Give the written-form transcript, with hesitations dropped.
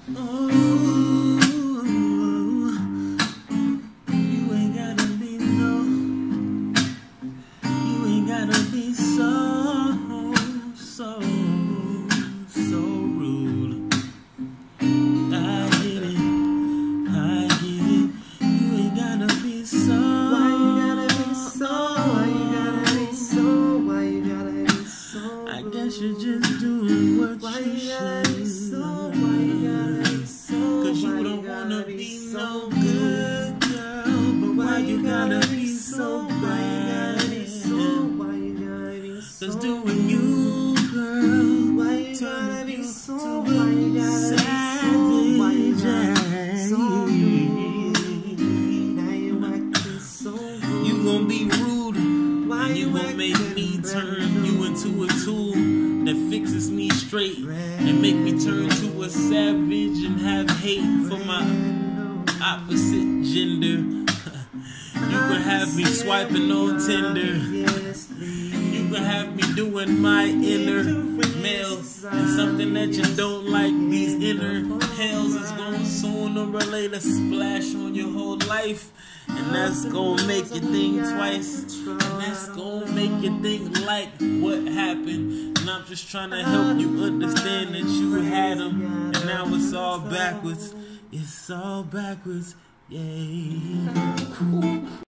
Oh, you ain't gotta be you ain't gotta be so rude. I get it. You ain't gotta be so. Why you gotta be so? Why you gotta be so? Why you gotta be so? I guess you're just doing what Why you you gotta be should. so? Why you gotta be so? Cause you Why don't you wanna gotta be so no good girl. But why you gotta be so Why you gotta be bad? so? Why you gotta be so? Cause doing you, girl, Why you gotta turning be you so? to Why you a gotta be so? savage. Why you gotta be so rude? Now you acting so rude. You gon' be rude, Why and you gon' acting make me turn rude? you into a tool that fixes me straight and make me turn to a savage and have hate for my opposite gender. You can have me swiping on Tinder. You can have me doing my inner male. And something that you don't like, these inner hells is gonna sooner or later splash on your whole life. And that's gonna make you think twice. And that's gonna make you think like what happened. And I'm just trying to help you understand that you had them. And now it's all backwards. It's all backwards. Yay.